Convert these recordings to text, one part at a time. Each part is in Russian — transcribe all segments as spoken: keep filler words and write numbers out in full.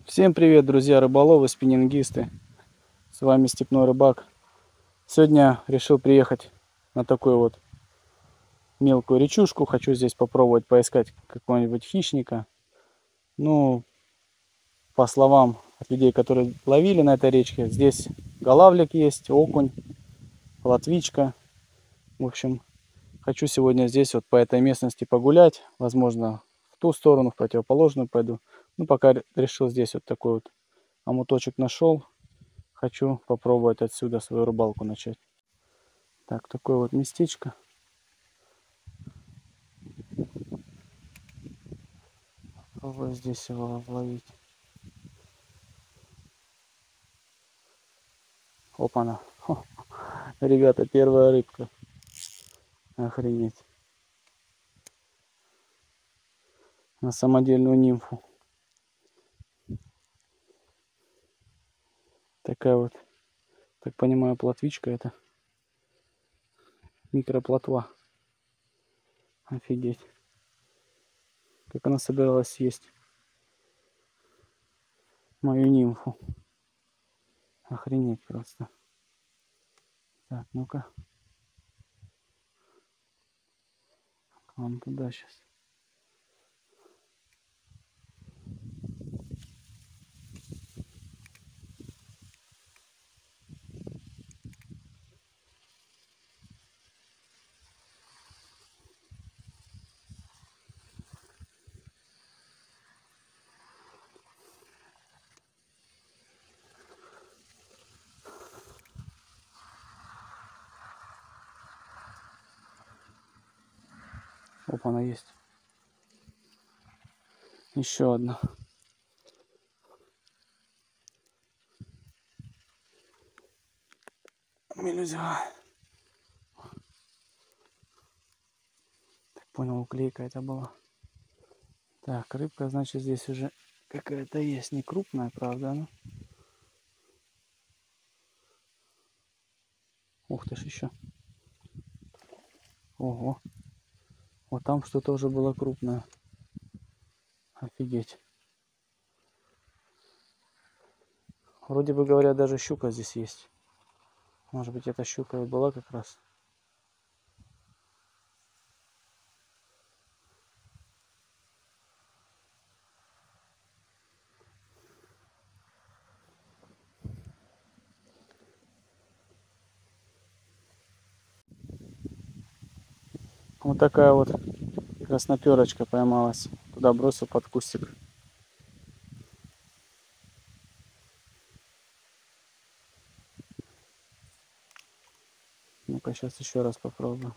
Всем привет, друзья рыболовы, спиннингисты. С вами Степной Рыбак. Сегодня решил приехать на такую вот мелкую речушку. Хочу здесь попробовать поискать какого-нибудь хищника. Ну, по словам от людей, которые ловили на этой речке, здесь голавлик есть, окунь, плотвичка. В общем, хочу сегодня здесь вот по этой местности погулять. Возможно, в ту сторону, в противоположную пойду. Ну, пока решил здесь вот такой вот омуточек нашел. Хочу попробовать отсюда свою рыбалку начать. Так, такое вот местечко. Попробую здесь его ловить. Опа-на. Ребята, первая рыбка. Охренеть. На самодельную нимфу. Такая вот, так понимаю, плотвичка это. Микроплотва. Офигеть. Как она собиралась съесть мою нимфу. Охренеть просто. Так, ну-ка. К вам туда сейчас. Опа, она есть. Еще одна. Мелюзга. Так понял, уклейка это была. Так, рыбка, значит, здесь уже какая-то есть. Не крупная, правда, но... Ух ты ж еще. Ого. Вот там что-то уже было крупное. Офигеть. Вроде бы говорят, даже щука здесь есть. Может быть, эта щука и была как раз. Вот такая вот красноперочка поймалась. Туда бросил под кустик. Ну-ка, сейчас еще раз попробую.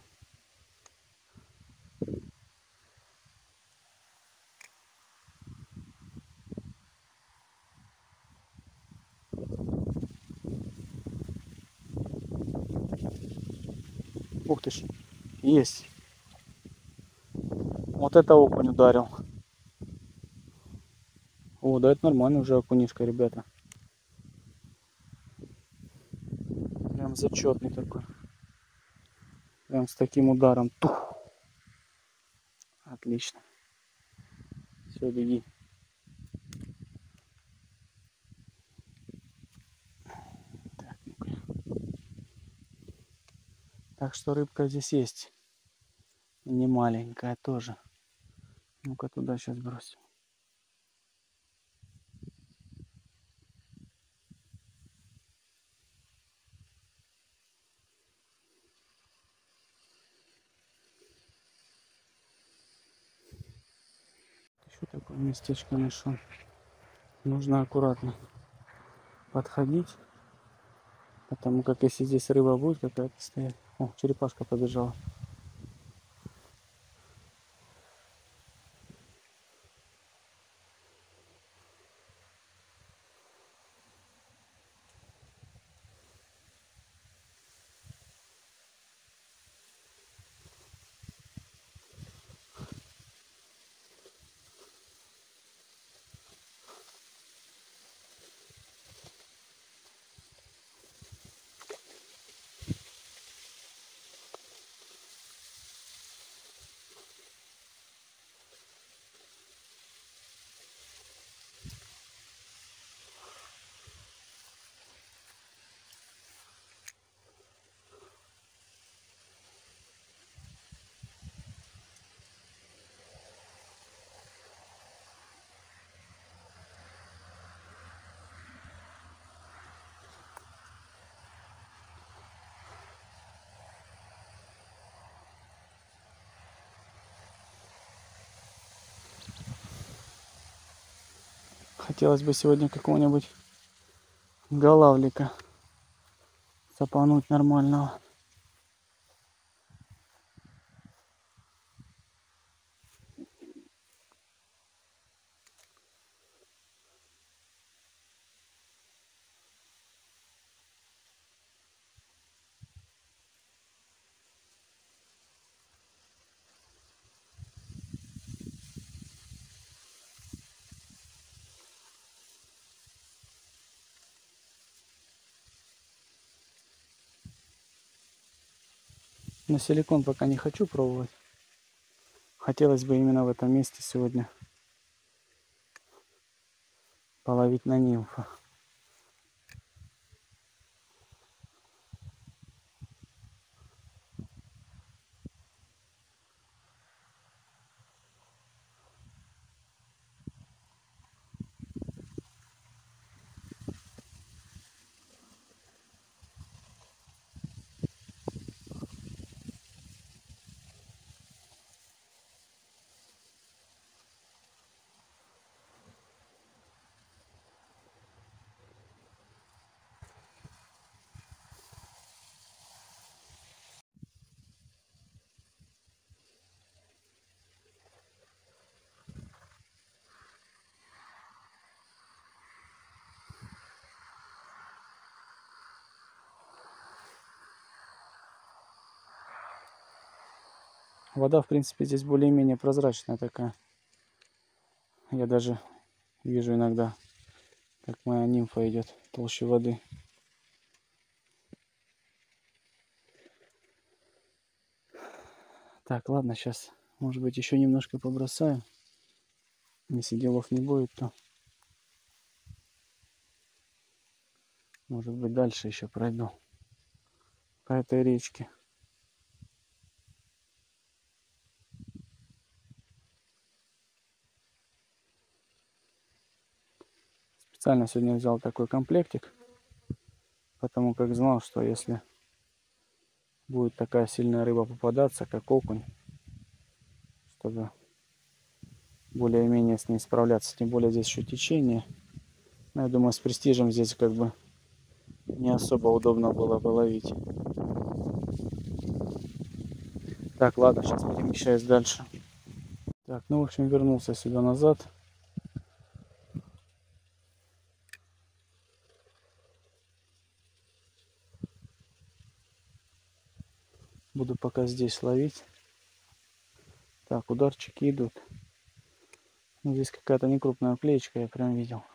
Ух ты ж, есть. Вот это окунь ударил. О, да это нормально уже окунишка, ребята. Прям зачетный такой. Прям с таким ударом. Тух. Отлично. Все, беги. Так, ну-ка. Так что рыбка здесь есть. Не маленькая тоже. Ну-ка туда сейчас бросим. Еще такое местечко нашел. Нужно аккуратно подходить. Потому как если здесь рыба будет какая-то стоять. О, черепашка побежала. Хотелось бы сегодня какого-нибудь голавлика цапануть нормального. Но силикон пока не хочу пробовать. Хотелось бы именно в этом месте сегодня половить на нимфу. Вода, в принципе, здесь более-менее прозрачная такая. Я даже вижу иногда, как моя нимфа идет толще воды. Так, ладно, сейчас, может быть, еще немножко побросаю. Если делов не будет, то, может быть, дальше еще пройду по этой речке. Специально сегодня взял такой комплектик, потому как знал, что если будет такая сильная рыба попадаться, как окунь, чтобы более-менее с ней справляться. Тем более здесь еще течение. Но я думаю, с престижем здесь как бы не особо удобно было бы ловить. Так, ладно, сейчас перемещаюсь дальше. Так, ну, в общем, вернулся сюда назад. Буду пока здесь ловить. Так, ударчики идут. Ну, здесь какая-то некрупная уклеечка, я прям видел.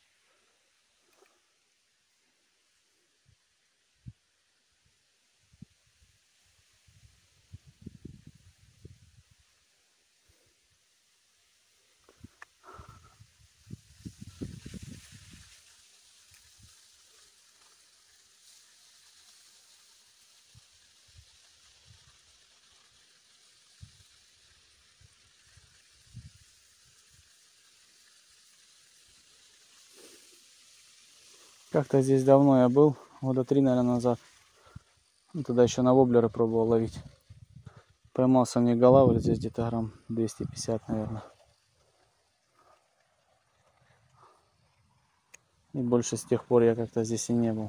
Как-то здесь давно я был, года три, наверное, назад. Ну, тогда еще на воблеры пробовал ловить. Поймался мне голавль здесь где-то грамм двести пятьдесят, наверное. И больше с тех пор я как-то здесь и не был.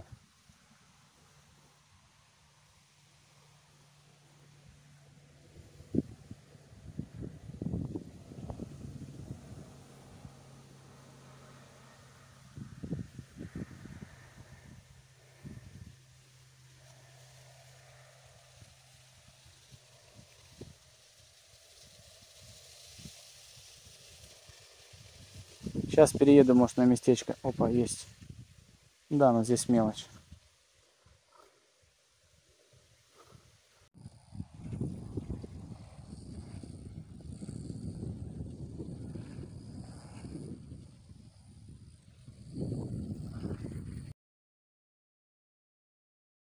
Сейчас перееду, может, на местечко. Опа, есть. Да, но здесь мелочь.